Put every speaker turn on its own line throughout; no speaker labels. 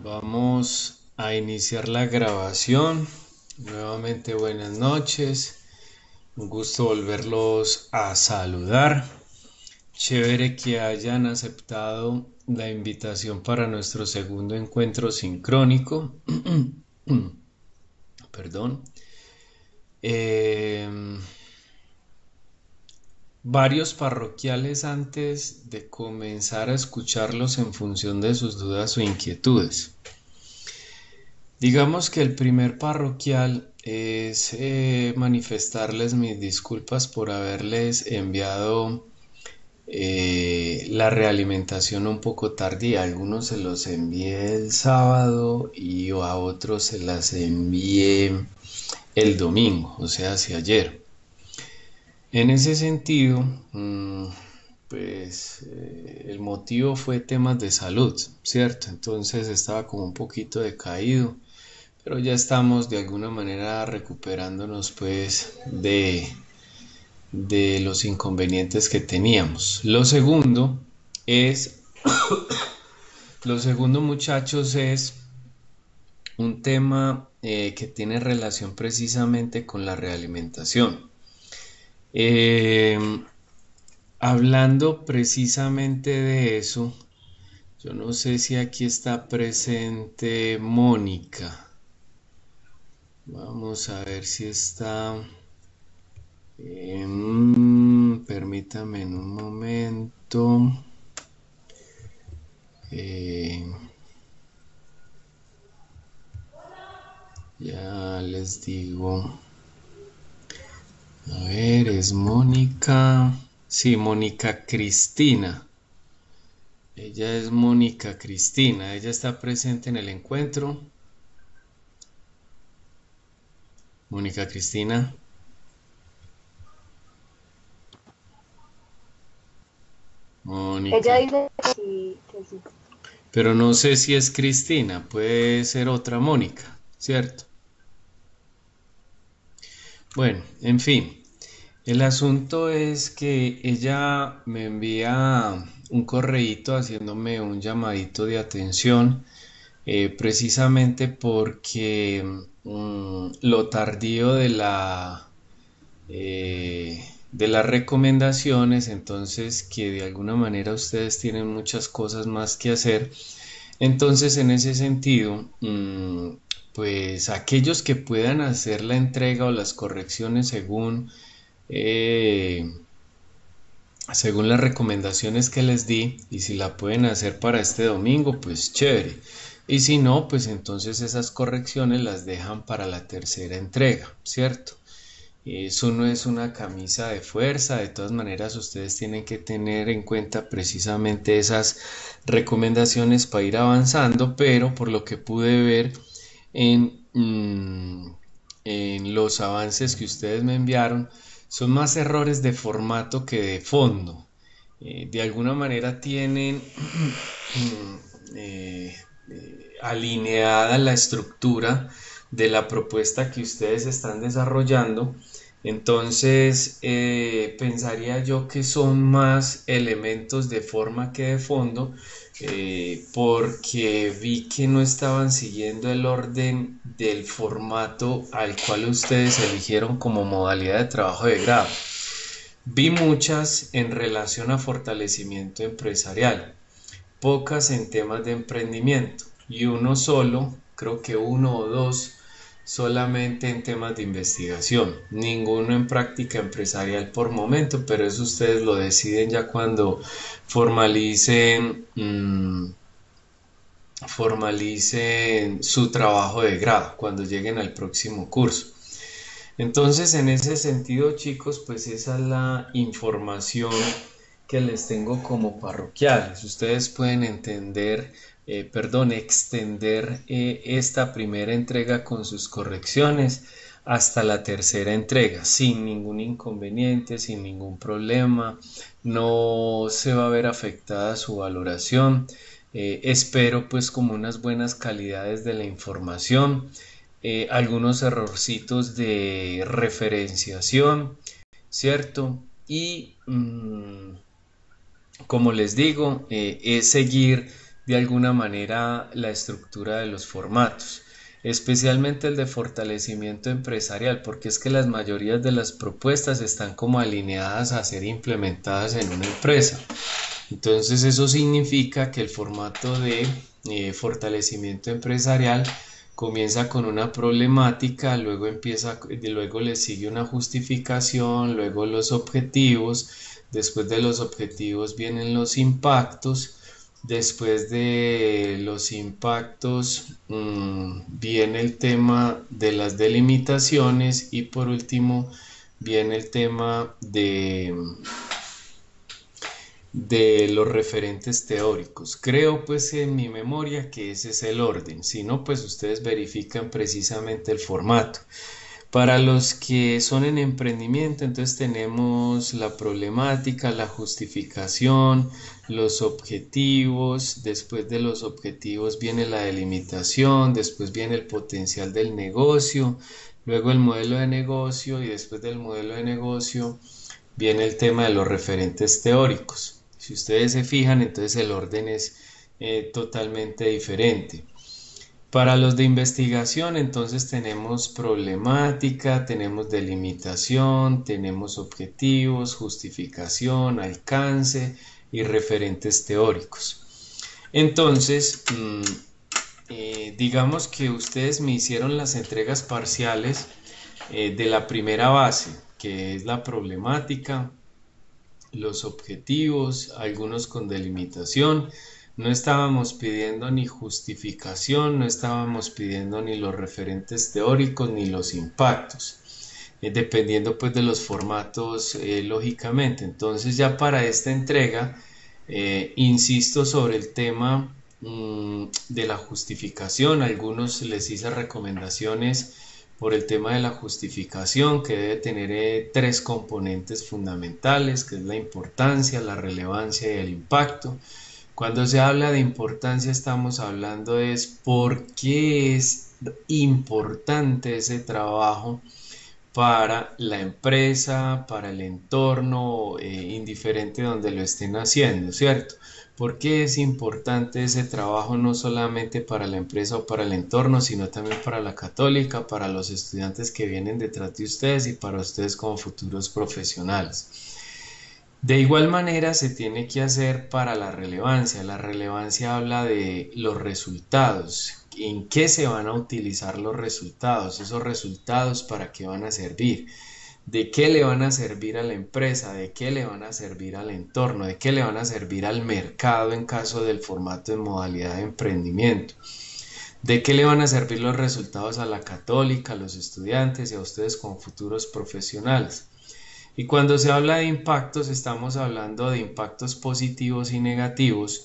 Vamos a iniciar la grabación. Nuevamente buenas noches. Un gusto volverlos a saludar. Chévere que hayan aceptado la invitación para nuestro segundo encuentro sincrónico. Perdón. Varios parroquiales antes de comenzar a escucharlos en función de sus dudas o inquietudes. Digamos que el primer parroquial es manifestarles mis disculpas por haberles enviado la realimentación un poco tardía. A algunos se los envié el sábado y a otros se las envié el domingo, o sea, hacia ayer. En ese sentido, pues el motivo fue temas de salud, ¿cierto? Entonces estaba como un poquito decaído, pero ya estamos de alguna manera recuperándonos pues de los inconvenientes que teníamos. Es, lo segundo muchachos, es un tema que tiene relación precisamente con la realimentación. Eh, Hablando precisamente de eso, yo no sé si aquí está presente Mónica. Vamos a ver si está. Permítame en un momento. Eh, ya les digo. A ver, es Mónica. Sí, Mónica Cristina. Ella es Mónica Cristina. Ella está presente en el encuentro. Mónica Cristina.
Ella
Mónica.
dice que sí.
Pero no sé si es Cristina. Puede ser otra Mónica, ¿cierto? Bueno, en fin. El asunto es que ella me envía un correíto haciéndome un llamadito de atención, precisamente porque lo tardío de las recomendaciones, entonces que de alguna manera ustedes tienen muchas cosas más que hacer. Entonces, en ese sentido, pues aquellos que puedan hacer la entrega o las correcciones eh, según las recomendaciones que les di, y si la pueden hacer para este domingo, pues chévere. Y si no, pues entonces esas correcciones las dejan para la tercera entrega, ¿cierto? Eso no es una camisa de fuerza, de todas maneras ustedes tienen que tener en cuenta precisamente esas recomendaciones para ir avanzando, pero por lo que pude ver en, en los avances que ustedes me enviaron, son más errores de formato que de fondo. De alguna manera tienen eh, alineada la estructura de la propuesta que ustedes están desarrollando. Entonces, pensaría yo que son más elementos de forma que de fondo, porque vi que no estaban siguiendo el orden del formato al cual ustedes eligieron como modalidad de trabajo de grado. Vi muchas en relación a fortalecimiento empresarial, pocas en temas de emprendimiento y uno solo, creo que uno o dos solamente en temas de investigación, ninguno en práctica empresarial por momento, pero eso ustedes lo deciden ya cuando formalicen, formalicen su trabajo de grado, cuando lleguen al próximo curso. Entonces, en ese sentido, chicos, pues esa es la información que les tengo como parroquiales. Ustedes pueden entender, extender esta primera entrega con sus correcciones hasta la tercera entrega, sin ningún inconveniente, sin ningún problema. No se va a ver afectada su valoración. Espero pues como unas buenas calidades de la información, algunos errorcitos de referenciación, ¿cierto? Y como les digo, es seguir de alguna manera la estructura de los formatos, especialmente el de fortalecimiento empresarial, porque es que las mayorías de las propuestas están como alineadas a ser implementadas en una empresa. Entonces eso significa que el formato de fortalecimiento empresarial comienza con una problemática, luego le sigue una justificación, luego los objetivos, después de los objetivos vienen los impactos, después de los impactos viene el tema de las delimitaciones y por último viene el tema de los referentes teóricos. Creo pues en mi memoria que ese es el orden, si no pues ustedes verifican precisamente el formato. Para los que son en emprendimiento, entonces tenemos la problemática, la justificación, los objetivos, después de los objetivos viene la delimitación, después viene el potencial del negocio, luego el modelo de negocio y después del modelo de negocio viene el tema de los referentes teóricos. Si ustedes se fijan, entonces el orden es totalmente diferente. Para los de investigación, entonces tenemos problemática, tenemos delimitación, tenemos objetivos, justificación, alcance y referentes teóricos. Entonces, digamos que ustedes me hicieron las entregas parciales de la primera base, que es la problemática, los objetivos, algunos con delimitación. No estábamos pidiendo ni justificación, no estábamos pidiendo ni los referentes teóricos ni los impactos, dependiendo pues de los formatos lógicamente. Entonces ya para esta entrega insisto sobre el tema de la justificación. Algunos les hice recomendaciones por el tema de la justificación, que debe tener tres componentes fundamentales, que es la importancia, la relevancia y el impacto. Cuando se habla de importancia estamos hablando es por qué es importante ese trabajo para la empresa, para el entorno, indiferente donde lo estén haciendo, ¿cierto? ¿Por qué es importante ese trabajo no solamente para la empresa o para el entorno, sino también para la católica, para los estudiantes que vienen detrás de ustedes y para ustedes como futuros profesionales? De igual manera se tiene que hacer para la relevancia. La relevancia habla de los resultados, en qué se van a utilizar los resultados, esos resultados para qué van a servir, de qué le van a servir a la empresa, de qué le van a servir al entorno, de qué le van a servir al mercado en caso del formato en modalidad de emprendimiento, de qué le van a servir los resultados a la católica, a los estudiantes y a ustedes como futuros profesionales. Y cuando se habla de impactos, estamos hablando de impactos positivos y negativos,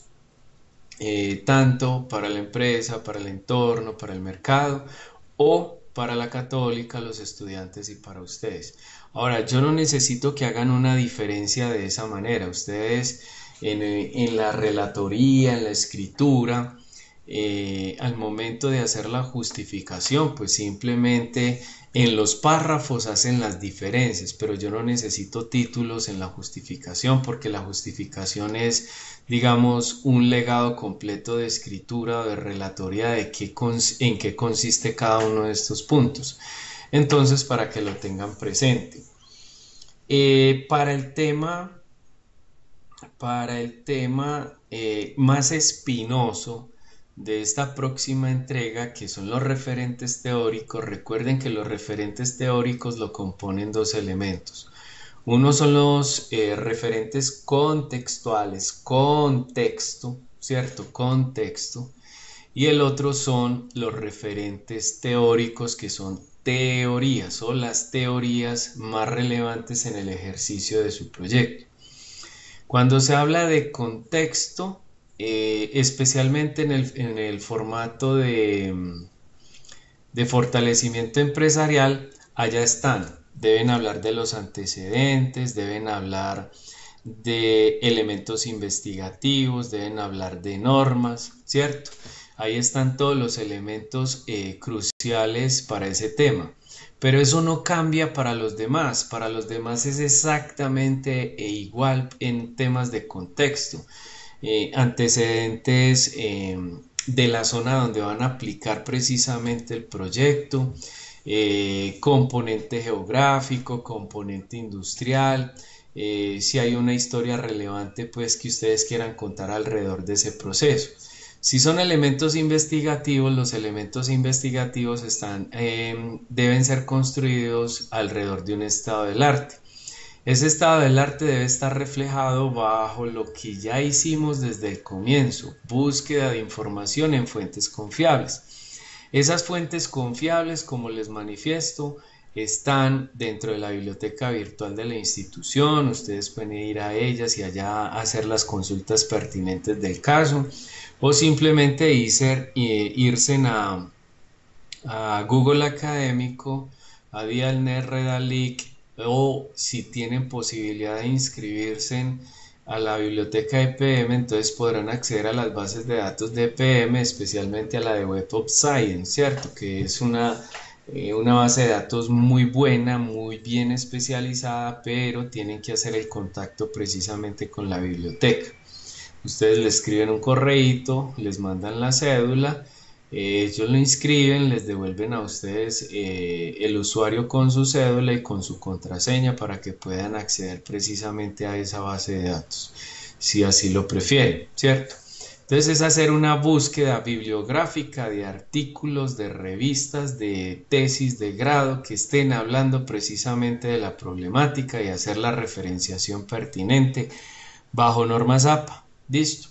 tanto para la empresa, para el entorno, para el mercado o para la católica, los estudiantes y para ustedes. Ahora, yo no necesito que hagan una diferencia de esa manera. Ustedes en la relatoría, en la escritura, al momento de hacer la justificación, pues simplemente en los párrafos hacen las diferencias, pero yo no necesito títulos en la justificación porque la justificación es, digamos, un legado completo de escritura o de relatoría de en qué consiste cada uno de estos puntos. Entonces, para que lo tengan presente. Para el tema más espinoso de esta próxima entrega, que son los referentes teóricos, recuerden que los referentes teóricos lo componen dos elementos. Uno son los referentes contextuales, contexto, ¿cierto? Contexto. Y el otro son los referentes teóricos, que son teorías o las teorías más relevantes en el ejercicio de su proyecto. Cuando se habla de contexto, especialmente en el formato de fortalecimiento empresarial, allá están. Deben hablar de los antecedentes, deben hablar de elementos investigativos, deben hablar de normas, ¿cierto? Ahí están todos los elementos cruciales para ese tema. Pero eso no cambia para los demás. Para los demás es exactamente igual en temas de contexto. antecedentes de la zona donde van a aplicar precisamente el proyecto, componente geográfico, componente industrial, si hay una historia relevante pues que ustedes quieran contar alrededor de ese proceso. Si son elementos investigativos, los elementos investigativos deben ser construidos alrededor de un estado del arte. Ese estado del arte debe estar reflejado bajo lo que ya hicimos desde el comienzo, búsqueda de información en fuentes confiables. Esas fuentes confiables, como les manifiesto, están dentro de la biblioteca virtual de la institución. Ustedes pueden ir a ellas y allá hacer las consultas pertinentes del caso, o simplemente irse a Google Académico, a Dialnet, Redalic, o si tienen posibilidad de inscribirse a la biblioteca EPM, entonces podrán acceder a las bases de datos de EPM, especialmente a la de Web of Science, ¿cierto? Que es una base de datos muy buena, muy bien especializada, pero tienen que hacer el contacto precisamente con la biblioteca. Ustedes le escriben un correíto, les mandan la cédula, ellos lo inscriben, les devuelven a ustedes el usuario con su cédula y con su contraseña para que puedan acceder precisamente a esa base de datos, si así lo prefieren, ¿cierto? Entonces es hacer una búsqueda bibliográfica de artículos, de revistas, de tesis de grado que estén hablando precisamente de la problemática y hacer la referenciación pertinente bajo normas APA. Listo.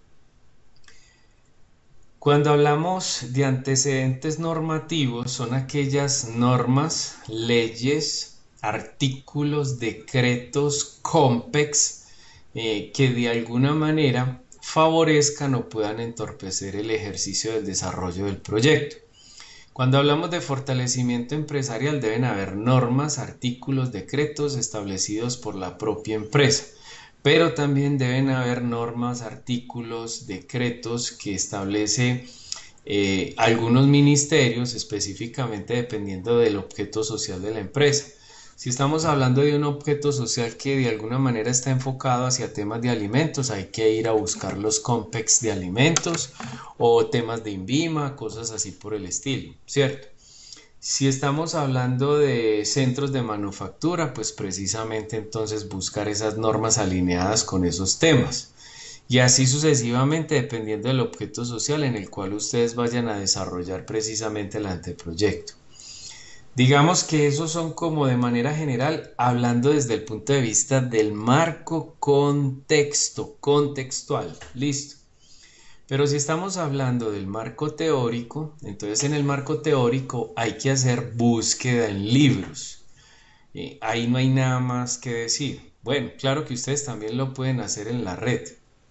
Cuando hablamos de antecedentes normativos, son aquellas normas, leyes, artículos, decretos, COMPEX, que de alguna manera favorezcan o puedan entorpecer el ejercicio del desarrollo del proyecto. Cuando hablamos de fortalecimiento empresarial, deben haber normas, artículos, decretos establecidos por la propia empresa. Pero también deben haber normas, artículos, decretos que establece algunos ministerios, específicamente dependiendo del objeto social de la empresa. Si estamos hablando de un objeto social que de alguna manera está enfocado hacia temas de alimentos, hay que ir a buscar los COMPEX de alimentos o temas de INVIMA, cosas así por el estilo, ¿cierto? Si estamos hablando de centros de manufactura, pues precisamente entonces buscar esas normas alineadas con esos temas. Y así sucesivamente dependiendo del objeto social en el cual ustedes vayan a desarrollar precisamente el anteproyecto. Digamos que esos son como de manera general, hablando desde el punto de vista del marco contextual. Listo. Pero si estamos hablando del marco teórico, entonces en el marco teórico hay que hacer búsqueda en libros. Ahí no hay nada más que decir. Bueno, claro que ustedes también lo pueden hacer en la red.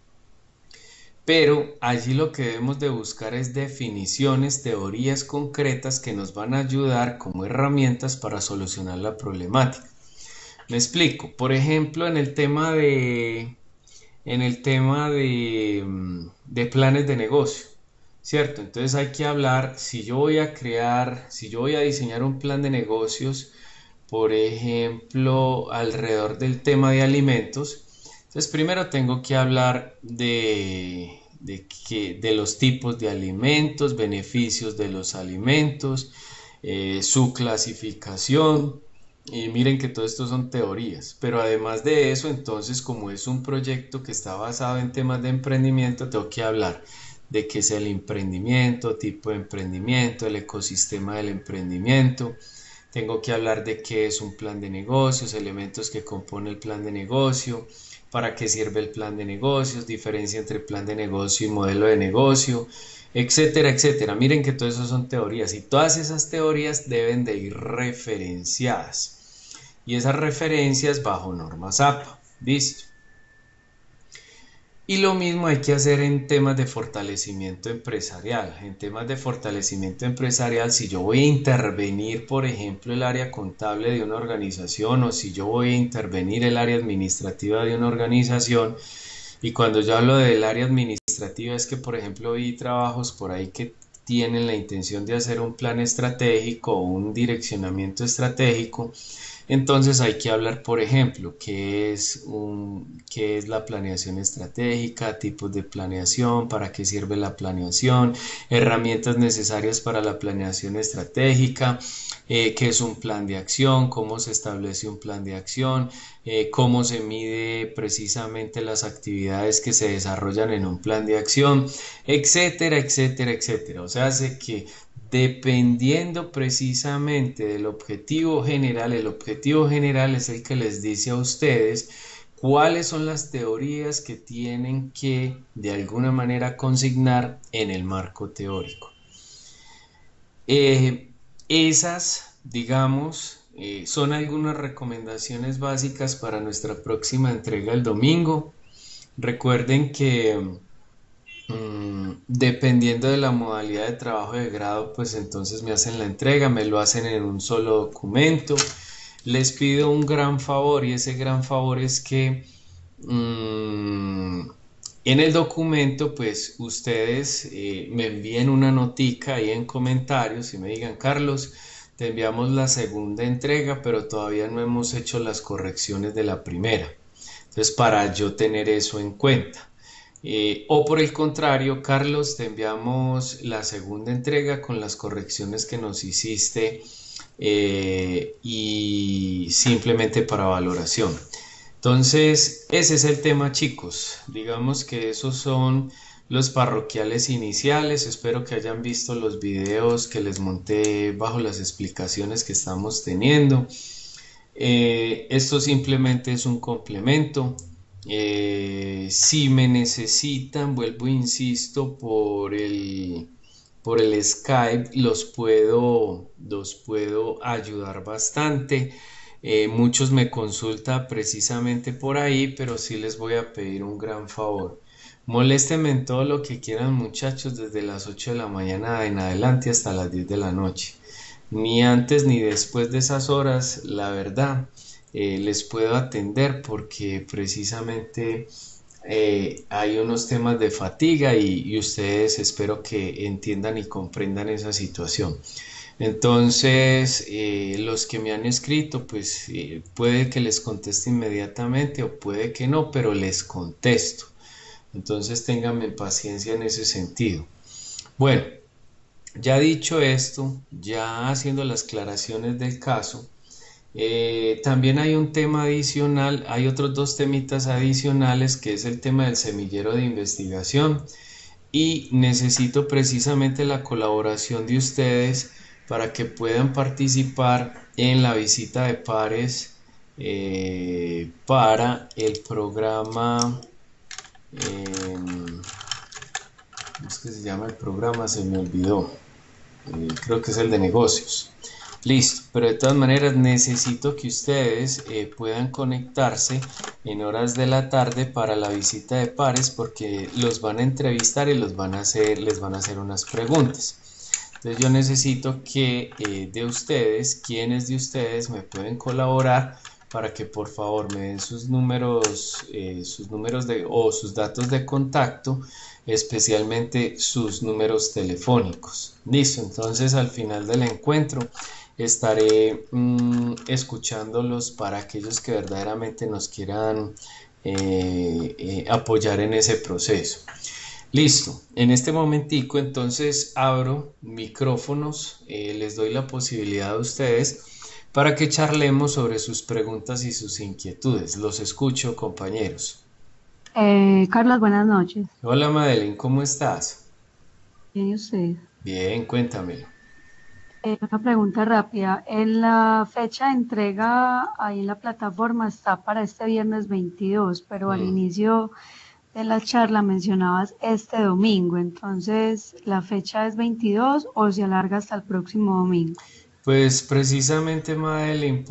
Pero allí lo que debemos de buscar es definiciones, teorías concretas que nos van a ayudar como herramientas para solucionar la problemática. Me explico. Por ejemplo, en el tema de planes de negocio, ¿cierto? Entonces hay que hablar, si yo voy a diseñar un plan de negocios, por ejemplo, alrededor del tema de alimentos, entonces primero tengo que hablar de los tipos de alimentos, beneficios de los alimentos, su clasificación. Y miren que todo esto son teorías, pero además de eso, entonces como es un proyecto que está basado en temas de emprendimiento, tengo que hablar de qué es el emprendimiento, tipo de emprendimiento, el ecosistema del emprendimiento. Tengo que hablar de qué es un plan de negocios, elementos que componen el plan de negocio, para qué sirve el plan de negocios, diferencia entre plan de negocio y modelo de negocio, etcétera, etcétera. Miren que todo eso son teorías y todas esas teorías deben de ir referenciadas. Y esas referencias bajo normas APA. ¿Listo? Y lo mismo hay que hacer en temas de fortalecimiento empresarial. En temas de fortalecimiento empresarial, si yo voy a intervenir, por ejemplo, el área contable de una organización o si yo voy a intervenir el área administrativa de una organización, y cuando yo hablo del área administrativa es que, por ejemplo, vi trabajos por ahí que tienen la intención de hacer un plan estratégico o un direccionamiento estratégico. Entonces hay que hablar, por ejemplo, qué es la planeación estratégica, tipos de planeación, para qué sirve la planeación, herramientas necesarias para la planeación estratégica, qué es un plan de acción, cómo se establece un plan de acción, cómo se mide precisamente las actividades que se desarrollan en un plan de acción, etcétera, etcétera, etcétera. O sea, hace que dependiendo precisamente del objetivo general, el objetivo general es el que les dice a ustedes cuáles son las teorías que tienen que de alguna manera consignar en el marco teórico. Esas, digamos, son algunas recomendaciones básicas para nuestra próxima entrega el domingo. Recuerden que dependiendo de la modalidad de trabajo de grado, pues entonces me hacen la entrega, me lo hacen en un solo documento. Les pido un gran favor y ese gran favor es que en el documento pues ustedes me envíen una notica ahí en comentarios y me digan: Carlos, te enviamos la segunda entrega, pero todavía no hemos hecho las correcciones de la primera. Entonces, para yo tener eso en cuenta. O por el contrario, Carlos, te enviamos la segunda entrega con las correcciones que nos hiciste y simplemente para valoración. Entonces, ese es el tema, chicos. Digamos que esos son los parroquiales iniciales. Espero que hayan visto los videos que les monté bajo las explicaciones que estamos teniendo. Esto simplemente es un complemento. Si me necesitan, vuelvo e insisto, por el Skype los puedo ayudar bastante. Muchos me consultan precisamente por ahí, pero sí les voy a pedir un gran favor. Moléstenme en todo lo que quieran, muchachos, desde las 8 de la mañana en adelante hasta las 10 de la noche. Ni antes ni después de esas horas, la verdad, les puedo atender porque precisamente hay unos temas de fatiga y ustedes espero que entiendan y comprendan esa situación. Entonces, los que me han escrito, pues puede que les conteste inmediatamente o puede que no, pero les contesto. Entonces, ténganme paciencia en ese sentido. Bueno, ya dicho esto, ya haciendo las aclaraciones del caso, también hay un tema adicional, hay otros dos temitas adicionales, que es el tema del semillero de investigación, y necesito precisamente la colaboración de ustedes para que puedan participar en la visita de pares para el programa, ¿cómo es que se llama el programa? Se me olvidó. Creo que es el de negocios. Listo, pero de todas maneras necesito que ustedes puedan conectarse en horas de la tarde para la visita de pares, porque los van a entrevistar y les van a hacer unas preguntas. Entonces yo necesito que de ustedes, quienes de ustedes me pueden colaborar para que por favor me den sus números o sus datos de contacto, especialmente sus números telefónicos. Listo, entonces al final del encuentro estaré escuchándolos para aquellos que verdaderamente nos quieran apoyar en ese proceso. Listo, en este momentico entonces abro micrófonos, les doy la posibilidad a ustedes para que charlemos sobre sus preguntas y sus inquietudes. Los escucho, compañeros.
Carlos, buenas noches.
Hola, Madeline, ¿cómo estás?
Bien, ¿y usted?
Bien, cuéntamelo.
Una pregunta rápida. En la fecha de entrega ahí en la plataforma está para este viernes 22, pero al inicio de la charla mencionabas este domingo. Entonces, ¿la fecha es 22 o se alarga hasta el próximo domingo?
Pues precisamente, Madeline,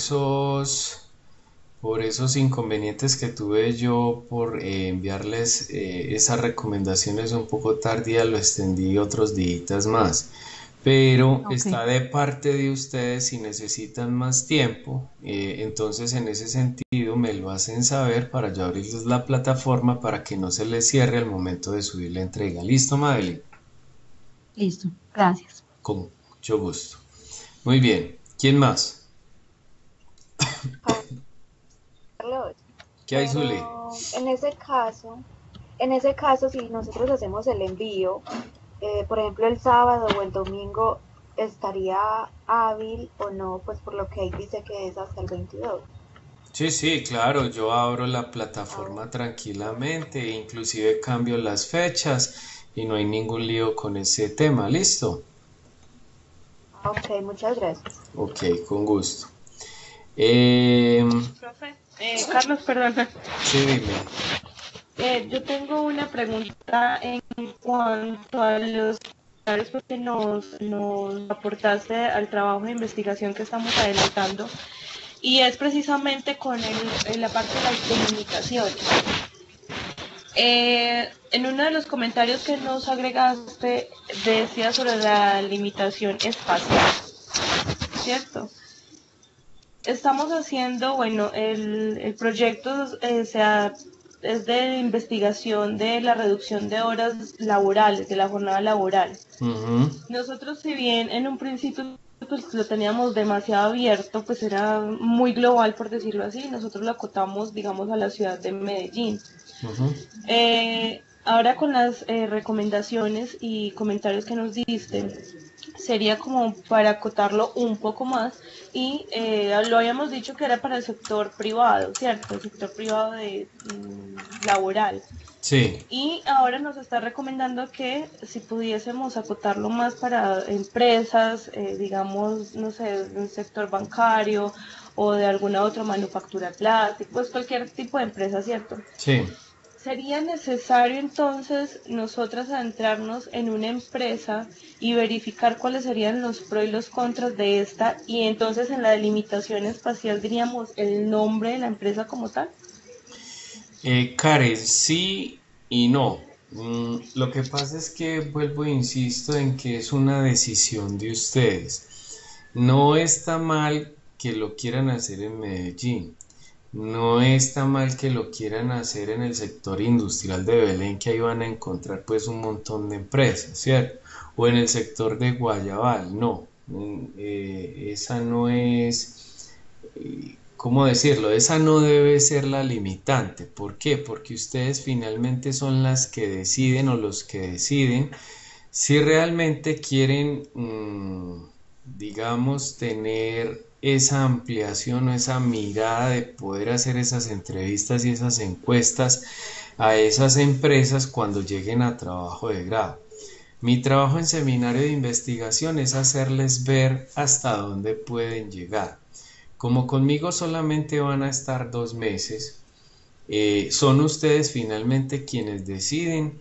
por esos inconvenientes que tuve yo por enviarles esas recomendaciones un poco tardía, lo extendí otros días más. Pero está de parte de ustedes si necesitan más tiempo, entonces en ese sentido me lo hacen saber para yo abrirles la plataforma para que no se les cierre al momento de subir la entrega. ¿Listo, Madeline?
Listo, gracias.
Con mucho gusto. Muy bien, ¿quién más? ¿Qué hay, Zule?
Pero en ese caso, si nosotros hacemos el envío, por ejemplo, el sábado o el domingo, ¿estaría hábil o no? Pues por lo que ahí dice que es hasta el 22.
Sí, sí, claro, yo abro la
Ah,
plataforma
bueno.
tranquilamente, e inclusive cambio las fechas y no hay ningún lío con ese tema, ¿listo?
Ah, ok, muchas gracias.
Ok, con gusto. Em,
Profe, Carlos, perdón.
sí, dime.
Yo tengo una pregunta en cuanto a los comentarios pues, que nos aportaste al trabajo de investigación que estamos adelantando y es precisamente con la parte de las comunicaciones. En uno de los comentarios que nos agregaste decía sobre la limitación espacial, ¿cierto? Estamos haciendo, bueno, el proyecto es de investigación de la reducción de horas laborales, de la jornada laboral.
Ujú.
Nosotros, si bien en un principio pues lo teníamos demasiado abierto, pues era muy global, por decirlo así, nosotros lo acotamos, digamos, a la ciudad de Medellín.
Ujú.
Ahora con las recomendaciones y comentarios que nos diste, sería como para acotarlo un poco más y lo habíamos dicho que era para el sector privado, ¿cierto? El sector privado laboral.
Sí.
Y ahora nos está recomendando que si pudiésemos acotarlo más para empresas, digamos, no sé, un sector bancario o de alguna otra manufactura plástica, pues cualquier tipo de empresa, ¿cierto?
Sí.
Sería necesario entonces nosotras adentrarnos en una empresa y verificar cuáles serían los pros y los contras de esta y entonces en la delimitación espacial diríamos el nombre de la empresa como tal.
Karen, sí y no. Lo que pasa es que vuelvo e insisto en que es una decisión de ustedes. No está mal que lo quieran hacer en Medellín. No está mal que lo quieran hacer en el sector industrial de Belén, que ahí van a encontrar pues un montón de empresas, ¿cierto? O en el sector de Guayabal, no. Esa no es, ¿cómo decirlo? Esa no debe ser la limitante. ¿Por qué? Porque ustedes finalmente son las que deciden o los que deciden si realmente quieren, digamos, tener esa ampliación o esa mirada de poder hacer esas entrevistas y esas encuestas a esas empresas cuando lleguen a trabajo de grado. Mi trabajo en seminario de investigación es hacerles ver hasta dónde pueden llegar. Como conmigo solamente van a estar 2 meses, son ustedes finalmente quienes deciden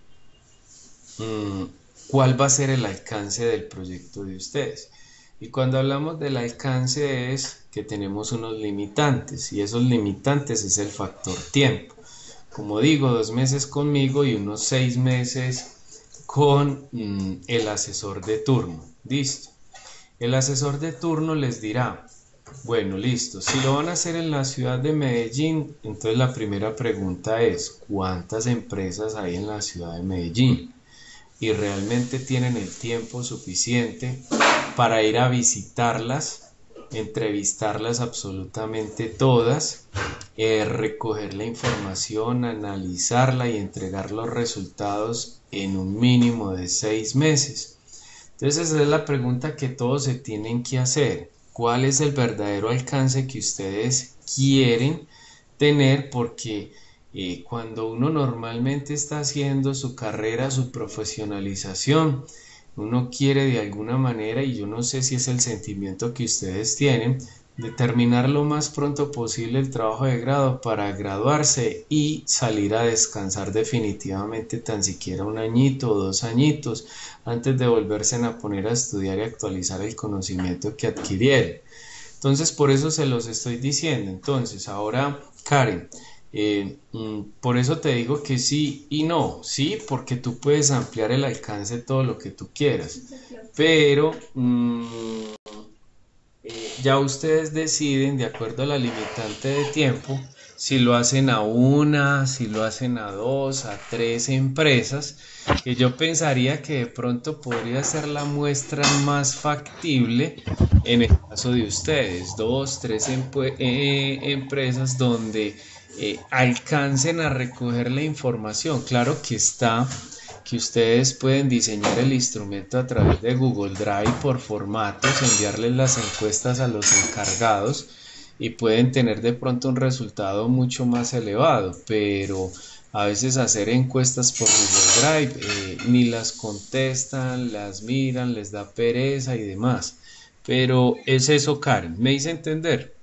mm, cuál va a ser el alcance del proyecto de ustedes. Y cuando hablamos del alcance es que tenemos unos limitantes y esos limitantes es el factor tiempo. Como digo, 2 meses conmigo y unos 6 meses con el asesor de turno. Listo. El asesor de turno les dirá, bueno, listo, si lo van a hacer en la ciudad de Medellín, entonces la primera pregunta es, ¿cuántas empresas hay en la ciudad de Medellín? Y realmente tienen el tiempo suficiente para ir a visitarlas, entrevistarlas absolutamente todas, recoger la información, analizarla y entregar los resultados en un mínimo de 6 meses. Entonces esa es la pregunta que todos se tienen que hacer. ¿Cuál es el verdadero alcance que ustedes quieren tener? Porque cuando uno normalmente está haciendo su carrera, su profesionalización, uno quiere de alguna manera, y yo no sé si es el sentimiento que ustedes tienen, de terminar lo más pronto posible el trabajo de grado para graduarse y salir a descansar definitivamente tan siquiera un añito o 2 añitos antes de volverse a poner a estudiar y actualizar el conocimiento que adquirieron. Entonces, por eso se los estoy diciendo. Entonces, ahora, Karen, por eso te digo que sí y no. Sí, porque tú puedes ampliar el alcance todo lo que tú quieras, pero ya ustedes deciden, de acuerdo a la limitante de tiempo, si lo hacen a una, si lo hacen a dos, a tres empresas, que yo pensaría que de pronto podría ser la muestra más factible en el caso de ustedes, dos, tres empresas donde alcancen a recoger la información. Claro que está, que ustedes pueden diseñar el instrumento a través de Google Drive por formatos, enviarles las encuestas a los encargados y pueden tener de pronto un resultado mucho más elevado, pero a veces hacer encuestas por Google Drive ni las contestan, las miran, les da pereza y demás. Pero es eso, Karen, ¿me hice entender?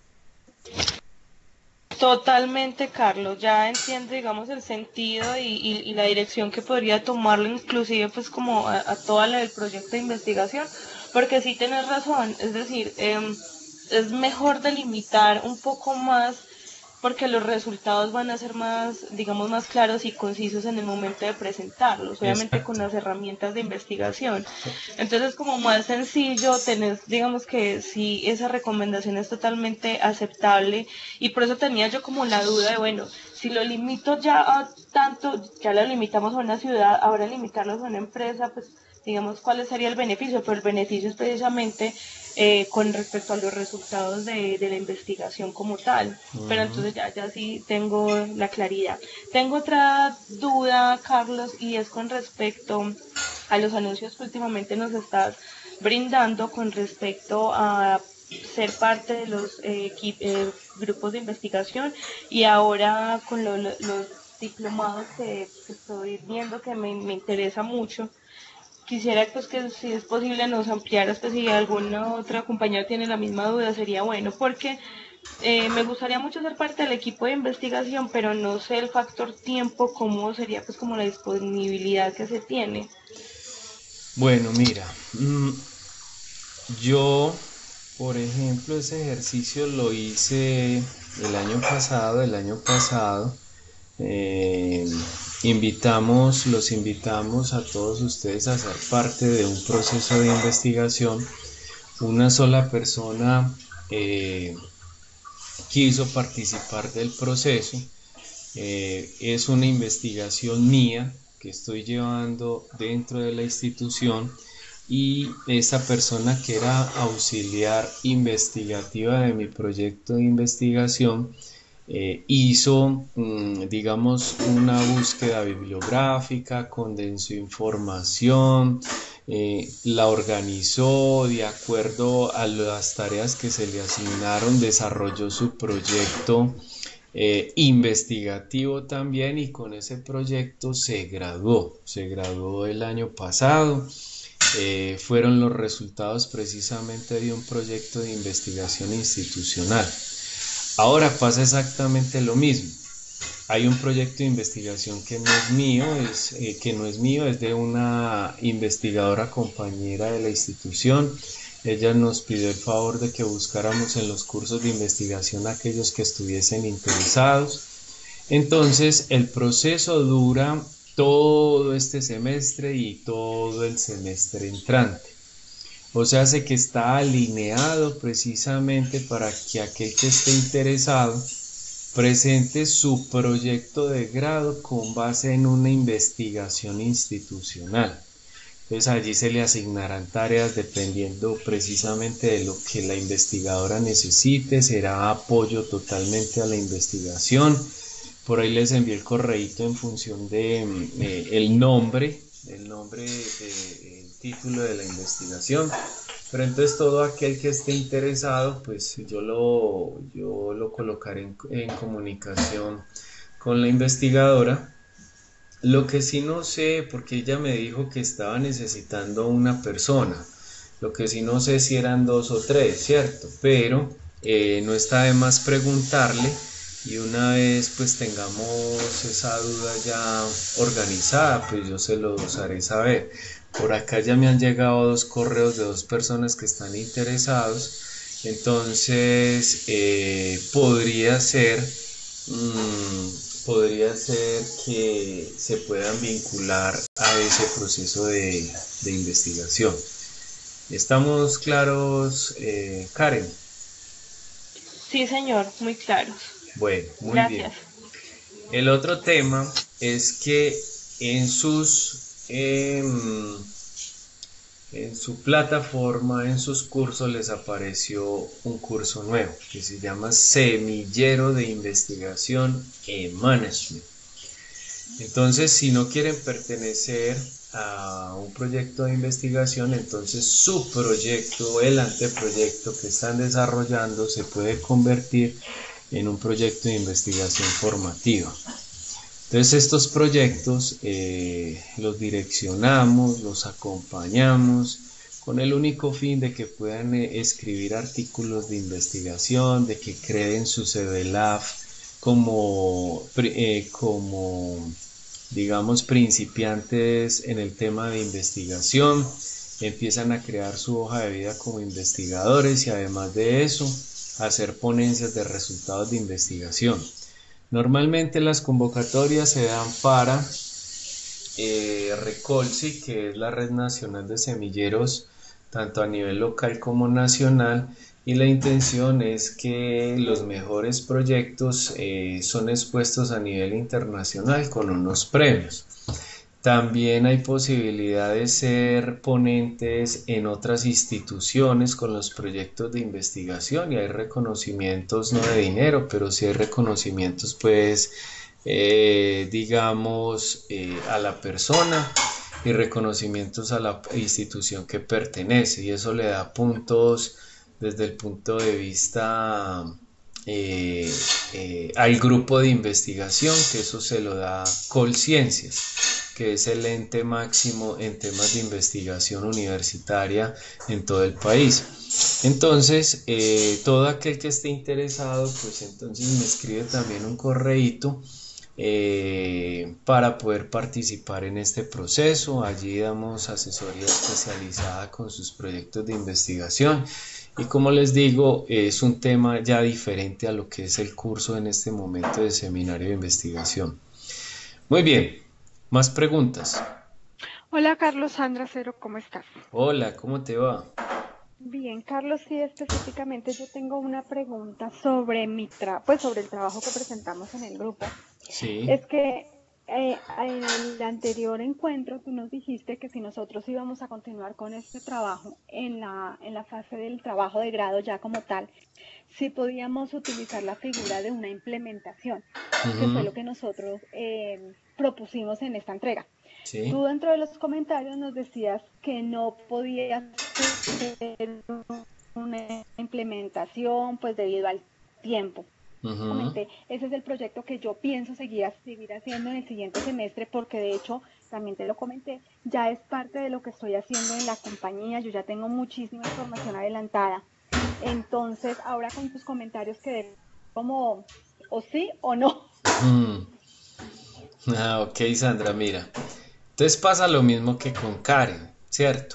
Totalmente, Carlos. Ya entiendo, digamos, el sentido y la dirección que podría tomarlo, inclusive, pues, como a toda la del proyecto de investigación, porque sí tienes razón. Es decir, es mejor delimitar un poco más, porque los resultados van a ser más, digamos, más claros y concisos en el momento de presentarlos, obviamente con
Exacto.
las herramientas de investigación. Entonces, como más sencillo, tenés, digamos que si esa recomendación es totalmente aceptable y por eso tenía yo como la duda de, bueno, si lo limito ya a tanto, ya lo limitamos a una ciudad, ahora limitarlos a una empresa, pues digamos cuál sería el beneficio, pero el beneficio es precisamente con respecto a los resultados de la investigación como tal. Pero
Ujú.
entonces ya sí tengo la claridad. Tengo otra duda, Carlos, y es con respecto a los anuncios que últimamente nos estás brindando con respecto a ser parte de los grupos de investigación y ahora con los diplomados que estoy viendo que me interesa mucho. Quisiera pues que si es posible nos ampliaras, pues si alguna otra compañera tiene la misma duda sería bueno, porque me gustaría mucho ser parte del equipo de investigación, pero no sé el factor tiempo, cómo sería pues como la disponibilidad que se tiene.
Bueno, mira, yo, por ejemplo, ese ejercicio lo hice el año pasado. eh, los invitamos a todos ustedes a ser parte de un proceso de investigación. Una sola persona eh, quiso participar del proceso. Es una investigación mía que estoy llevando dentro de la institución y esa persona que era auxiliar investigativa de mi proyecto de investigación hizo, digamos, una búsqueda bibliográfica, condensó información, la organizó de acuerdo a las tareas que se le asignaron, desarrolló su proyecto investigativo también y con ese proyecto se graduó el año pasado. Fueron los resultados precisamente de un proyecto de investigación institucional. Ahora pasa exactamente lo mismo. Hay un proyecto de investigación que no es mío, es de una investigadora compañera de la institución. Ella nos pidió el favor de que buscáramos en los cursos de investigación a aquellos que estuviesen interesados. Entonces, el proceso dura todo este semestre y todo el semestre entrante. O sea, hace que está alineado precisamente para que aquel que esté interesado presente su proyecto de grado con base en una investigación institucional. Entonces allí se le asignarán tareas dependiendo precisamente de lo que la investigadora necesite, será apoyo totalmente a la investigación. Por ahí les envié el correíto en función de el título de la investigación. Pero entonces todo aquel que esté interesado, pues yo lo colocaré en comunicación con la investigadora. Lo que sí no sé, porque ella me dijo que estaba necesitando una persona. Lo que sí no sé si eran dos o tres, ¿cierto? Pero no está de más preguntarle y una vez pues tengamos esa duda ya organizada, pues yo se los haré saber. Por acá ya me han llegado dos correos de dos personas que están interesados. Entonces podría ser que se puedan vincular a ese proceso de investigación. ¿Estamos claros, Karen?
Sí, señor, muy claros.
Bueno, muy bien.
Gracias.
El otro tema es que en sus en su plataforma, en sus cursos, les apareció un curso nuevo que se llama Semillero de Investigación en Management. Entonces, si no quieren pertenecer a un proyecto de investigación, entonces su proyecto, el anteproyecto que están desarrollando, se puede convertir en un proyecto de investigación formativa. Entonces estos proyectos los direccionamos, los acompañamos con el único fin de que puedan escribir artículos de investigación, de que creen su CVLAB como digamos principiantes en el tema de investigación, empiezan a crear su hoja de vida como investigadores y además de eso hacer ponencias de resultados de investigación. Normalmente las convocatorias se dan para Recolsi, que es la Red Nacional de Semilleros, tanto a nivel local como nacional, y la intención es que los mejores proyectos son expuestos a nivel internacional con unos premios. También hay posibilidad de ser ponentes en otras instituciones con los proyectos de investigación y hay reconocimientos no de dinero, pero sí hay reconocimientos pues digamos a la persona y reconocimientos a la institución que pertenece y eso le da puntos desde el punto de vista al grupo de investigación, que eso se lo da Colciencias, que es el ente máximo en temas de investigación universitaria en todo el país. Entonces, todo aquel que esté interesado, pues entonces me escribe también un correíto para poder participar en este proceso. Allí damos asesoría especializada con sus proyectos de investigación. Y como les digo, es un tema ya diferente a lo que es el curso en este momento de seminario de investigación. Muy bien, más preguntas.
Hola Carlos, Sandra Cero, ¿cómo estás?
Hola, ¿cómo te va?
Bien, Carlos, sí, específicamente yo tengo una pregunta sobre pues sobre el trabajo que presentamos en el grupo.
Sí.
Es que en el anterior encuentro tú nos dijiste que si nosotros íbamos a continuar con este trabajo en la fase del trabajo de grado ya como tal, sí podíamos utilizar la figura de una implementación, que fue lo que nosotros propusimos en esta entrega.
Sí.
Tú dentro de los comentarios nos decías que no podías hacer una implementación pues debido al tiempo. Ese es el proyecto que yo pienso seguir haciendo en el siguiente semestre porque de hecho, también te lo comenté, ya es parte de lo que estoy haciendo en la compañía, yo ya tengo muchísima información adelantada. Entonces, ahora con tus comentarios quedé como o sí o no.
Ok, Sandra, mira. Entonces pasa lo mismo que con Karen, ¿cierto?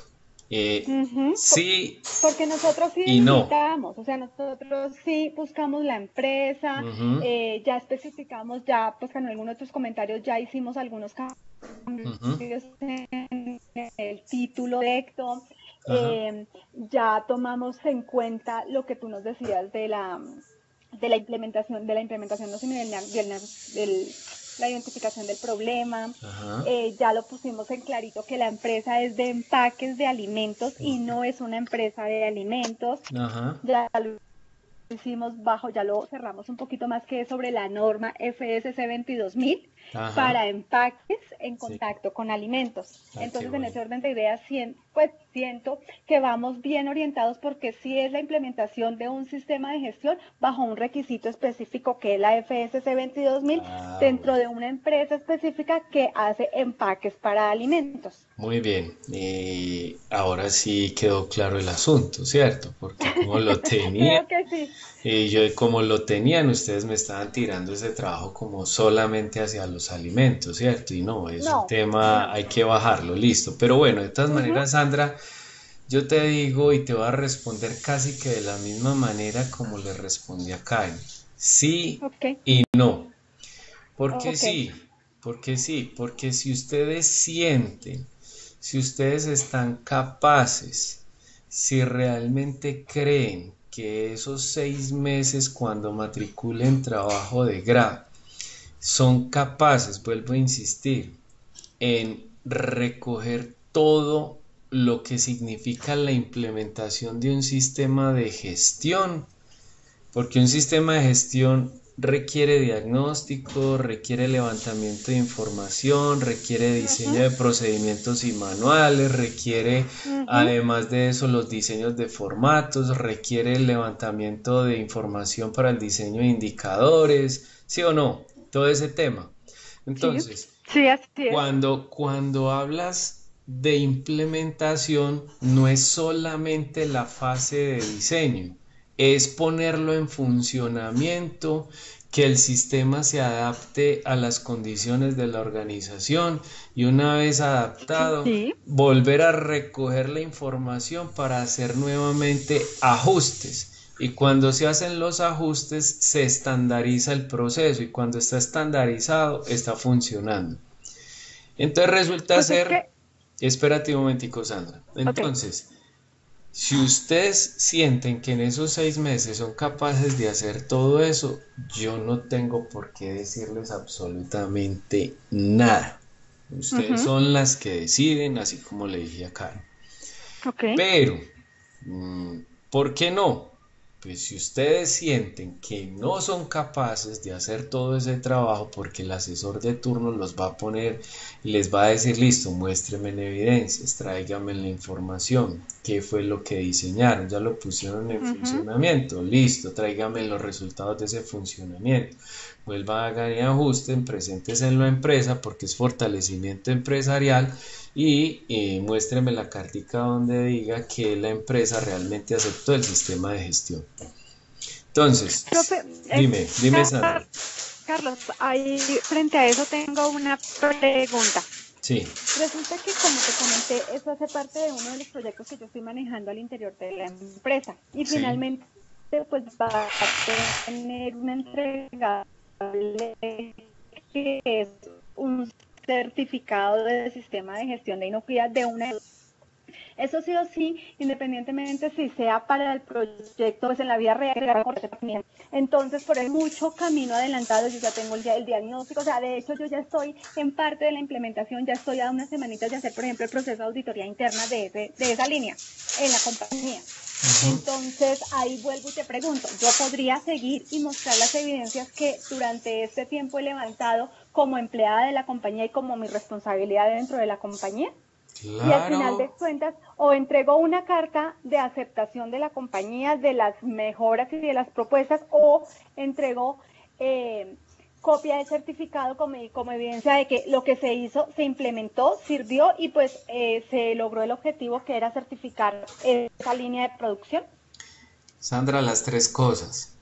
Sí
porque nosotros sí
y no.
invitamos, o sea, nosotros sí buscamos la empresa, ya especificamos, ya pues con algunos de tus comentarios ya hicimos algunos cambios en el título directo, ya tomamos en cuenta lo que tú nos decías de la implementación no sino la identificación del problema, ya lo pusimos en clarito que la empresa es de empaques de alimentos y no es una empresa de alimentos, ya lo hicimos ya lo cerramos un poquito más que sobre la norma FSC 22000 para empaques en contacto con alimentos. Entonces, en ese orden de ideas, pues siento que vamos bien orientados porque sí es la implementación de un sistema de gestión bajo un requisito específico que es la FSC 22000 dentro de una empresa específica que hace empaques para alimentos.
Muy bien, ahora sí quedó claro el asunto, ¿cierto? Porque como lo tenía,
creo que sí.
Yo como lo tenían, ustedes me estaban tirando ese trabajo como solamente hacia los alimentos, ¿cierto? Y no, es un tema, hay que bajarlo, listo. Pero bueno, de todas maneras, Sandra, yo te digo y te voy a responder casi que de la misma manera como le respondí a Karen. Sí y no. ¿Por qué sí? Porque si ustedes sienten, si ustedes están capaces, si realmente creen que esos 6 meses cuando matriculen trabajo de grado son capaces, vuelvo a insistir, en recoger todo lo que significa la implementación de un sistema de gestión, porque un sistema de gestión requiere diagnóstico, requiere levantamiento de información, requiere diseño de procedimientos y manuales, requiere además de eso los diseños de formatos, requiere el levantamiento de información para el diseño de indicadores, ¿sí o no? Todo ese tema. Entonces,
sí, así es.
Cuando hablas de implementación, no es solamente la fase de diseño, es ponerlo en funcionamiento, que el sistema se adapte a las condiciones de la organización y una vez adaptado, volver a recoger la información para hacer nuevamente ajustes. Y cuando se hacen los ajustes, se estandariza el proceso y cuando está estandarizado, está funcionando. Entonces resulta ser... Espérate un momentico, Sandra. Entonces... Si ustedes sienten que en esos 6 meses son capaces de hacer todo eso, yo no tengo por qué decirles absolutamente nada. Ustedes son las que deciden, así como le dije a Karen. Pero, ¿por qué no? Pues si ustedes sienten que no son capaces de hacer todo ese trabajo porque el asesor de turno los va a poner y les va a decir, listo, muéstreme en evidencias, tráigame la información, qué fue lo que diseñaron, ya lo pusieron en funcionamiento, listo, tráigame los resultados de ese funcionamiento, vuelvan a hagan y ajusten, preséntese en la empresa porque es fortalecimiento empresarial y muéstreme la cartica donde diga que la empresa realmente aceptó el sistema de gestión. Entonces,
Profe,
dime Sandra.
Carlos, ahí frente a eso tengo una pregunta.
Sí.
Resulta que, como te comenté, eso hace parte de uno de los proyectos que yo estoy manejando al interior de la empresa y finalmente pues va a tener una entregable que es un certificado de sistema de gestión de inocuidad de una. Eso sí o sí, independientemente si sea para el proyecto, pues en la vida real. Entonces, por eso mucho camino adelantado, yo ya tengo el diagnóstico, o sea, de hecho yo ya estoy en parte de la implementación, ya estoy a unas semanitas de hacer, por ejemplo, el proceso de auditoría interna de esa línea en la compañía. Entonces, ahí vuelvo y te pregunto, ¿yo podría seguir y mostrar las evidencias que durante este tiempo he levantado como empleada de la compañía y como mi responsabilidad dentro de la compañía?
Claro.
Y al final de cuentas, o entrego una carta de aceptación de la compañía, de las mejoras y de las propuestas, o entrego copia de certificado como evidencia de que lo que se hizo se implementó, sirvió y pues se logró el objetivo que era certificar esa línea de producción.
Sandra, las 3 cosas.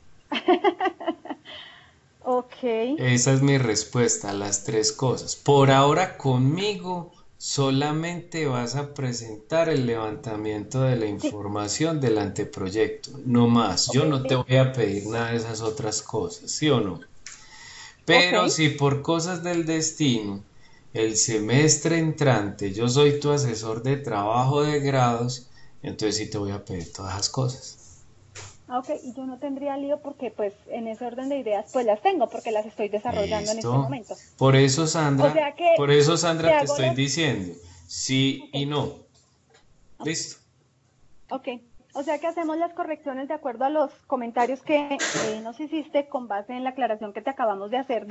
Ok.
Esa es mi respuesta, las 3 cosas. Por ahora conmigo solamente vas a presentar el levantamiento de la información del anteproyecto, no más. Yo no te voy a pedir nada de esas otras cosas, ¿sí o no? Pero si por cosas del destino, el semestre entrante yo soy tu asesor de trabajo de grados, entonces sí te voy a pedir todas esas cosas.
Ok, y yo no tendría lío porque pues en ese orden de ideas pues las tengo porque las estoy desarrollando en este momento.
Por eso Sandra, te estoy diciendo sí y no. Listo.
Ok, o sea que hacemos las correcciones de acuerdo a los comentarios que nos hiciste con base en la aclaración que te acabamos de hacer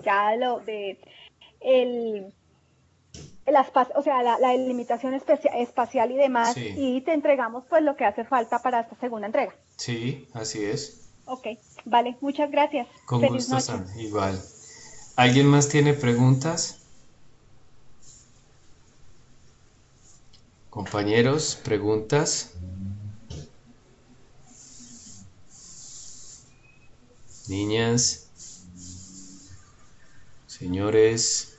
la delimitación espacial y demás, y te entregamos pues lo que hace falta para esta segunda entrega.
Sí, así es.
Ok, vale, muchas gracias.
Con gusto, Sandra, igual. ¿Alguien más tiene preguntas? Compañeros, preguntas. Niñas, señores,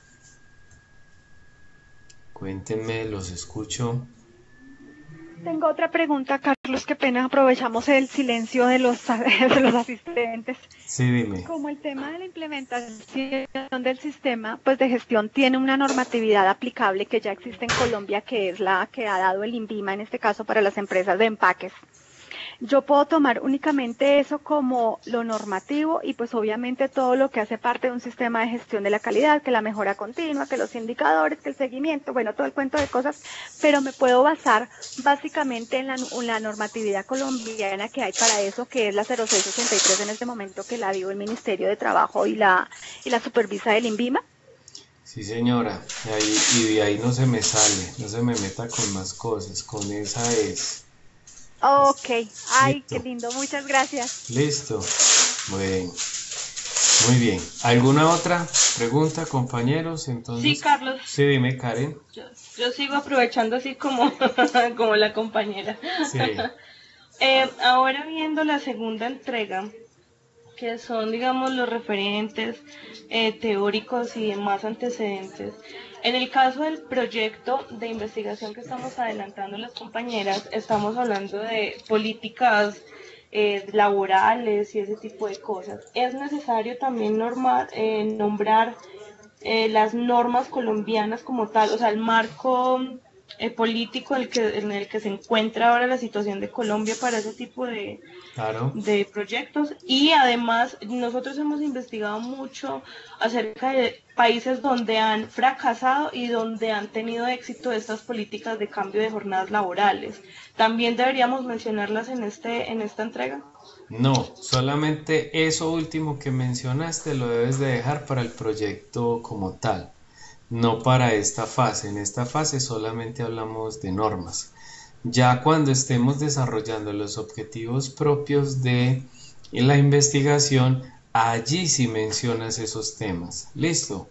cuéntenme, los escucho.
Tengo otra pregunta, Carlos, qué pena, aprovechamos el silencio de los asistentes.
Sí, dime.
Como el tema de la implementación del sistema pues de gestión tiene una normatividad aplicable que ya existe en Colombia, que es la que ha dado el INVIMA, en este caso para las empresas de empaques. yo puedo tomar únicamente eso como lo normativo y pues obviamente todo lo que hace parte de un sistema de gestión de la calidad, que la mejora continua, que los indicadores, que el seguimiento, bueno, todo el cuento de cosas, pero me puedo basar básicamente en la normatividad colombiana que hay para eso, que es la 0683 en este momento, que la dio el Ministerio de Trabajo y la supervisa del INVIMA.
Sí, señora, y de ahí no se me sale, no se me meta con más cosas, con esa es.
Ok, ay,
Listo.
qué lindo, muchas gracias.
Listo. Bueno, muy bien. ¿Alguna otra pregunta, compañeros? Entonces,
Sí, Carlos,
sí, dime, Karen.
yo sigo aprovechando así como, como la compañera.
Sí.
Ahora viendo la segunda entrega, que son, digamos, los referentes teóricos y demás antecedentes. En el caso del proyecto de investigación que estamos adelantando las compañeras, estamos hablando de políticas laborales y ese tipo de cosas. Es necesario también nombrar las normas colombianas como tal, o sea, el marco político en el que se encuentra ahora la situación de Colombia para ese tipo
Claro.
de proyectos. Y además nosotros hemos investigado mucho acerca de países donde han fracasado y donde han tenido éxito estas políticas de cambio de jornadas laborales. También deberíamos mencionarlas en esta entrega.
No, solamente eso último que mencionaste lo debes de dejar para el proyecto como tal, no para esta fase. En esta fase solamente hablamos de normas. Ya cuando estemos desarrollando los objetivos propios de la investigación, allí sí mencionas esos temas. ¿Listo?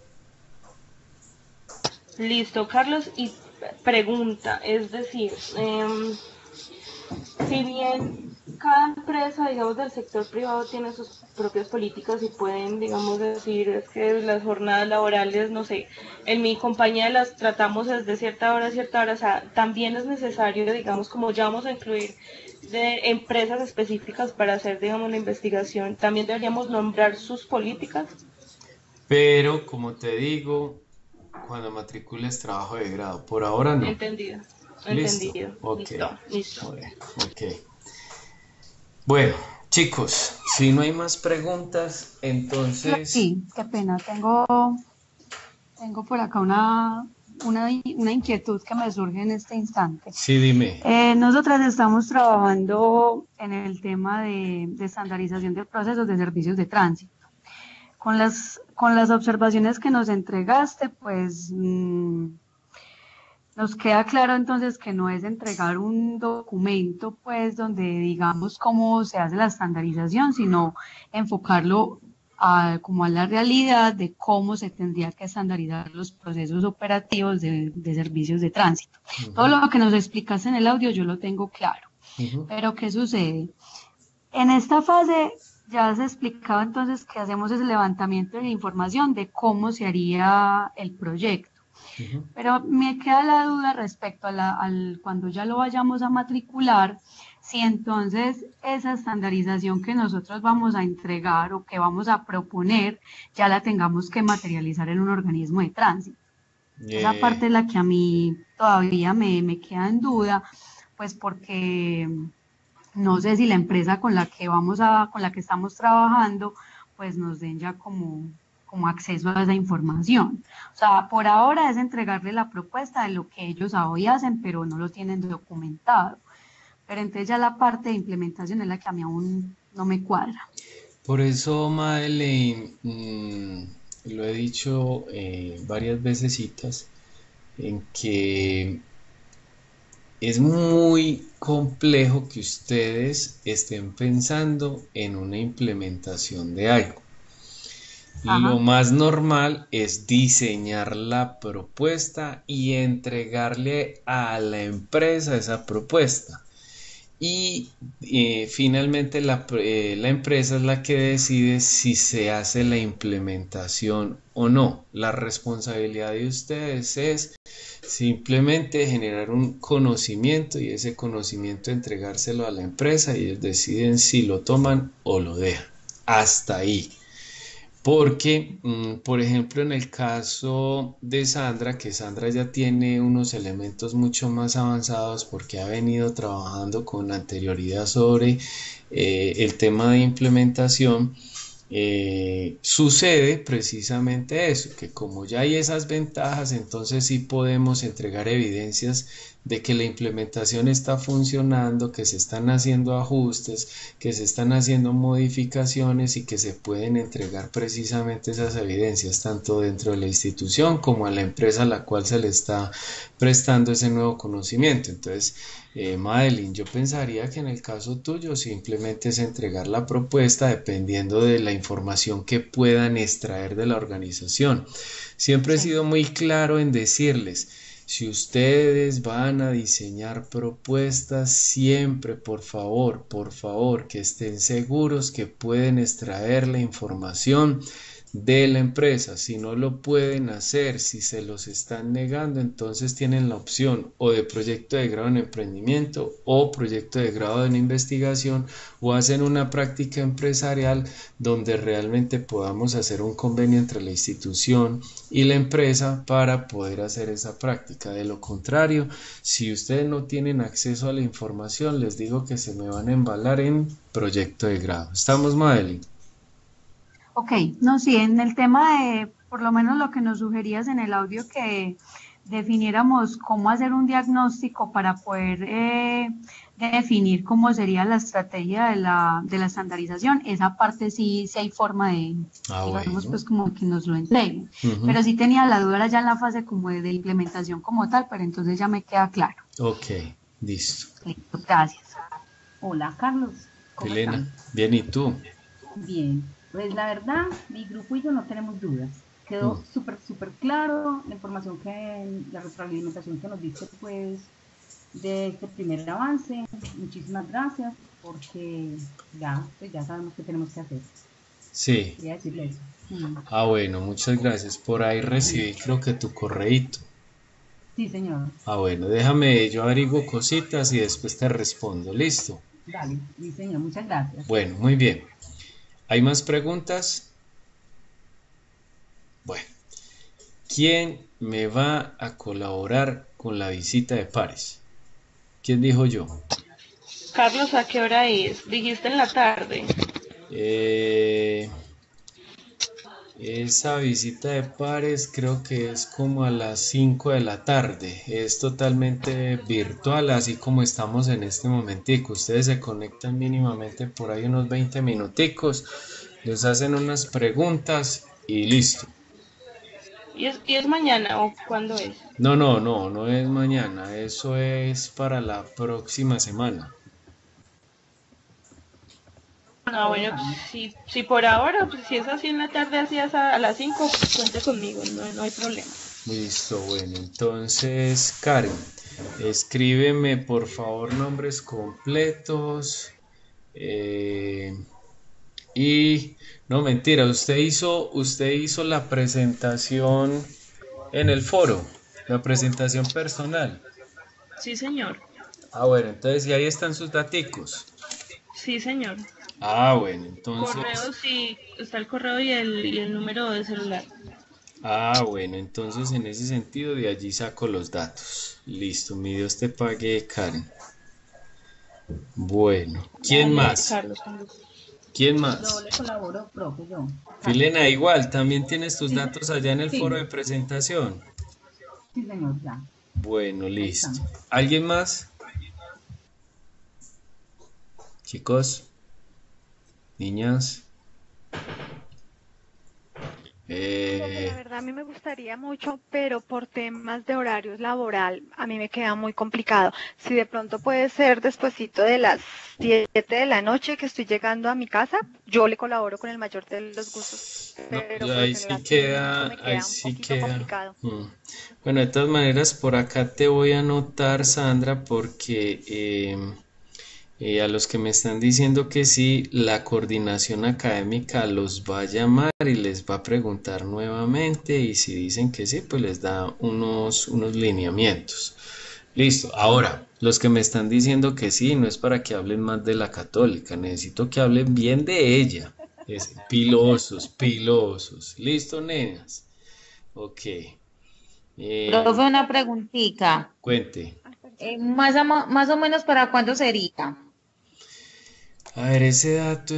Listo, Carlos. Y pregunta, es decir, si bien cada empresa, digamos, del sector privado tiene sus propias políticas y pueden, digamos, decir es que las jornadas laborales, no sé, en mi compañía las tratamos desde cierta hora a cierta hora, o sea, también es necesario, digamos, como ya vamos a incluir de empresas específicas para hacer, digamos, la investigación, también deberíamos nombrar sus políticas.
Pero, como te digo, cuando matricules trabajo de grado, por ahora no.
Entendido,
¿Listo?
entendido.
Ok.
Listo.
Bueno, ok. Bueno, chicos, si no hay más preguntas, entonces...
Sí, qué pena. Tengo por acá una inquietud que me surge en este instante.
Sí, dime.
Nosotras estamos trabajando en el tema de estandarización de procesos de servicios de tránsito. Con las observaciones que nos entregaste, pues nos queda claro entonces que no es entregar un documento, pues, donde digamos cómo se hace la estandarización, sino enfocarlo como a la realidad de cómo se tendría que estandarizar los procesos operativos de servicios de tránsito. Todo lo que nos explicaste en el audio yo lo tengo claro. Pero ¿qué sucede? En esta fase ya se explicaba entonces que hacemos ese levantamiento de información de cómo se haría el proyecto. Pero me queda la duda respecto al cuando ya lo vayamos a matricular, si entonces esa estandarización que nosotros vamos a entregar o que vamos a proponer, ya la tengamos que materializar en un organismo de tránsito. Esa parte es la que a mí todavía me queda en duda, pues porque no sé si la empresa con la que estamos trabajando, pues nos den ya como acceso a esa información. O sea, por ahora es entregarle la propuesta de lo que ellos hoy hacen, pero no lo tienen documentado. Pero entonces ya la parte de implementación es la que a mí aún no me cuadra.
Por eso, Madeleine, lo he dicho varias vecesitas, en que es muy complejo que ustedes estén pensando en una implementación de algo. Lo más normal es diseñar la propuesta y entregarle a la empresa esa propuesta. Y finalmente la empresa es la que decide si se hace la implementación o no. La responsabilidad de ustedes es simplemente generar un conocimiento y ese conocimiento entregárselo a la empresa y ellos deciden si lo toman o lo dejan. Hasta ahí. Porque, por ejemplo, en el caso de Sandra, que Sandra ya tiene unos elementos mucho más avanzados porque ha venido trabajando con anterioridad sobre el tema de implementación, sucede precisamente eso, que como ya hay esas ventajas, entonces sí podemos entregar evidencias de que la implementación está funcionando, que se están haciendo ajustes, que se están haciendo modificaciones y que se pueden entregar precisamente esas evidencias tanto dentro de la institución como a la empresa a la cual se le está prestando ese nuevo conocimiento. Entonces, Madeline, yo pensaría que en el caso tuyo simplemente es entregar la propuesta dependiendo de la información que puedan extraer de la organización. Siempre he
Sí.
sido muy claro en decirles, si ustedes van a diseñar propuestas, siempre, por favor, que estén seguros que pueden extraer la información de la empresa. Si no lo pueden hacer, si se los están negando, entonces tienen la opción o de proyecto de grado en emprendimiento o proyecto de grado en investigación o hacen una práctica empresarial donde realmente podamos hacer un convenio entre la institución y la empresa para poder hacer esa práctica. De lo contrario, si ustedes no tienen acceso a la información, les digo que se me van a embalar en proyecto de grado. ¿Estamos, Madeline?
Ok, no, sí, en el tema de, por lo menos lo que nos sugerías en el audio, que definiéramos cómo hacer un diagnóstico para poder definir cómo sería la estrategia de la estandarización, esa parte sí, sí hay forma de, digamos,
Bueno.
pues como que nos lo entreguen.
Ujú.
Pero sí tenía la duda ya en la fase como de implementación como tal, pero entonces ya me queda claro.
Ok, listo.
Listo, gracias.
Hola Carlos, ¿cómo
Elena,
están?
bien, ¿y tú?
Bien, pues la verdad, mi grupo y yo no tenemos dudas.
Mm,
Quedó súper claro la información la retroalimentación que nos diste pues de este primer avance. Muchísimas gracias porque ya, pues ya sabemos qué tenemos que hacer.
sí.
Quería decirle eso.
Ah, bueno, muchas gracias. Por ahí recibí creo que tu correíto.
Sí, señor.
Ah, bueno, déjame, yo averiguo cositas y después te respondo. ¿Listo?
Dale, sí, señor, muchas gracias.
Bueno, muy bien. ¿Hay más preguntas? Bueno, ¿quién me va a colaborar con la visita de pares? ¿Quién dijo yo?
Carlos, ¿a qué hora es? Dijiste en la tarde.
Eh, Esa visita de pares creo que es como a las 5 de la tarde. Es totalmente virtual, así como estamos en este momentico. Ustedes se conectan mínimamente por ahí unos 20 minuticos, les hacen unas preguntas y listo.
Y es mañana o cuándo es?
No, no, no, no es mañana, eso es para la próxima semana.
Ah, bueno, si por ahora, pues si es así en la tarde, así es a las 5, pues cuente conmigo, no hay problema.
Listo, bueno, entonces, Karen, escríbeme por favor nombres completos. eh, y no, mentira, usted hizo la presentación en el foro, la presentación personal.
Sí, señor.
Ah, bueno, entonces y ahí están sus daticos.
Sí, señor.
Ah, bueno, entonces.
Correo, sí, está el correo y el número de celular.
Ah, bueno, entonces en ese sentido de allí saco los datos. Listo, mi Dios te pague, Karen. Bueno, ¿quién
Dale,
más?
Carlos, con gusto.
¿Quién
Yo
más?
le colaboro, profe, yo. Carlos.
Filena, igual, también tienes tus
Sí,
datos allá en el foro de
sí,
presentación.
sí, señor, ya.
Bueno,
Ahí
listo.
están.
¿Alguien más? Chicos, niñas.
Profe, la
Eh,
verdad a mí me gustaría mucho, pero por temas de horarios laboral a mí me queda muy complicado. Si de pronto puede ser despuesito de las 7 de la noche que estoy llegando a mi casa, yo le colaboro con el mayor de los gustos,
no,
pero
pues
pues
ahí
en
sí
las 7 y mucho
queda,
me
ahí
queda un
sí
poquito
queda.
complicado.
Bueno, de todas maneras, por acá te voy a anotar, Sandra, porque a los que me están diciendo que sí, la coordinación académica los va a llamar y les va a preguntar nuevamente y si dicen que sí, pues les da unos lineamientos. Listo. Ahora, los que me están diciendo que sí, no es para que hablen más de la católica, necesito que hablen bien de ella. Pilosos, pilosos. ¿Listo, nenas? Ok.
Profe, una preguntita.
Cuente.
Más o menos ¿para cuándo sería?
A ver, ese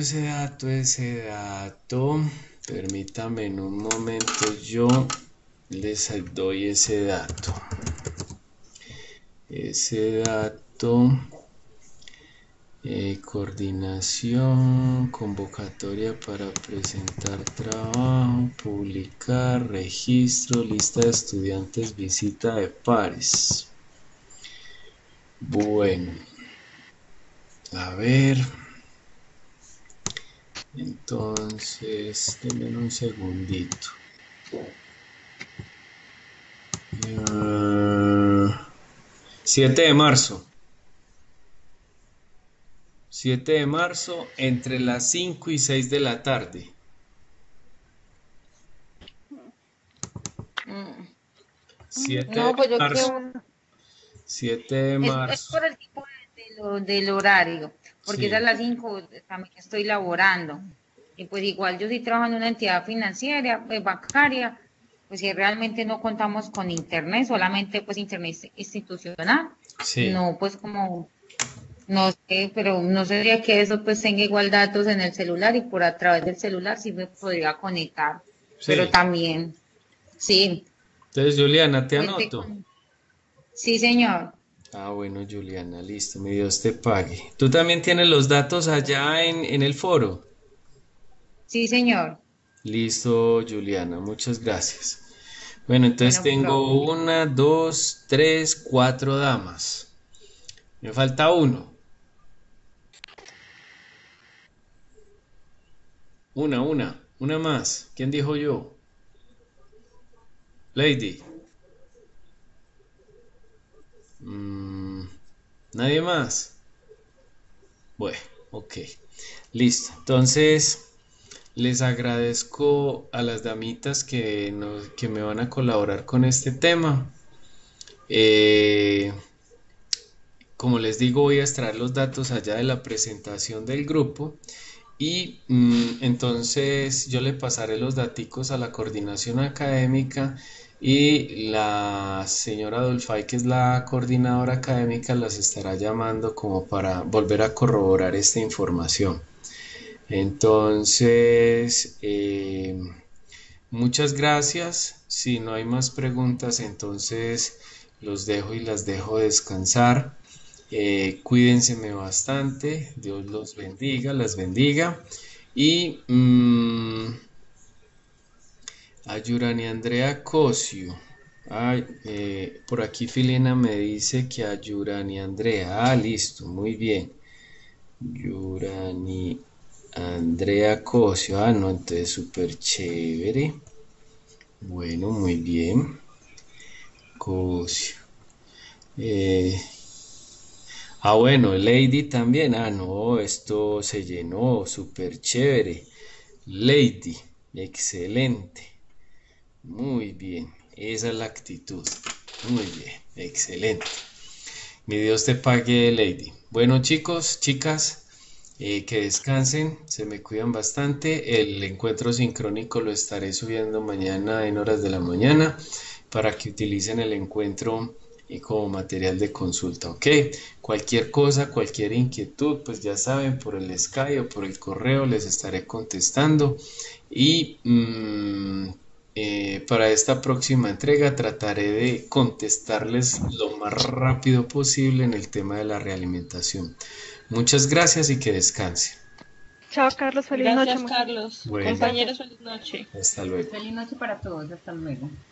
dato. Permítame en un momento, yo les doy ese dato. Ese dato. Coordinación, convocatoria para presentar trabajo, publicar, registro, lista de estudiantes, visita de pares. Bueno, a ver. Entonces, denme un segundito. 7 de marzo. 7 de marzo entre las 5 y 6 de la tarde. 7
No, pues
de
yo
marzo.
creo
7 de
es
marzo.
por el tipo del horario, porque es a
Sí,
las 5 también estoy laborando. Y pues igual yo sí trabajo en una entidad financiera, pues bancaria, pues si realmente no contamos con internet, solamente pues internet institucional,
sí,
no pues como, no sé, pero no sería que eso pues tenga igual datos en el celular y por a través del celular sí me podría conectar, pero
sí.
también, sí,
Entonces, Juliana, te
cuente
anoto.
con... Sí, señor.
Ah, bueno, Juliana, listo. Mi Dios te pague. ¿Tú también tienes los datos allá en el foro?
Sí, señor.
Listo, Juliana, muchas gracias. Bueno, entonces
Bueno, profe.
tengo 1, 2, 3, 4 damas. Me falta uno. Una más. ¿Quién dijo yo? Lady. Mm, ¿Nadie más? Bueno, ok. Listo. Entonces, les agradezco a las damitas que me van a colaborar con este tema. Eh, Como les digo, voy a extraer los datos allá de la presentación del grupo y entonces yo le pasaré los daticos a la coordinación académica y la señora Dolfay, que es la coordinadora académica, las estará llamando como para volver a corroborar esta información. Entonces, muchas gracias. Si no hay más preguntas, entonces los dejo y las dejo descansar. Cuídenseme bastante. Dios los bendiga, las bendiga. Y a Yurani Andrea Cosio. Ay, por aquí Filena me dice que a Yurani Andrea. Ah, listo, muy bien. Yurani Andrea Cosio. Ah, no, entonces súper chévere. Bueno, muy bien. Cosio. Eh, bueno, Lady también. Ah, no, esto se llenó. Súper chévere. Lady. Excelente. Muy bien. Esa es la actitud. Muy bien. Excelente. Mi Dios te pague, Lady. Bueno, chicos, chicas, que descansen, se me cuidan bastante. El encuentro sincrónico lo estaré subiendo mañana en horas de la mañana para que utilicen el encuentro como material de consulta, ¿ok? Cualquier cosa, cualquier inquietud, pues ya saben, por el Skype o por el correo les estaré contestando. Y para esta próxima entrega trataré de contestarles lo más rápido posible en el tema de la realimentación. Muchas gracias y que descansen.
Chao, Carlos. Feliz noche.
Gracias, Carlos.
Bueno,
Compañeros, feliz noche.
hasta luego.
Feliz noche para todos, hasta luego.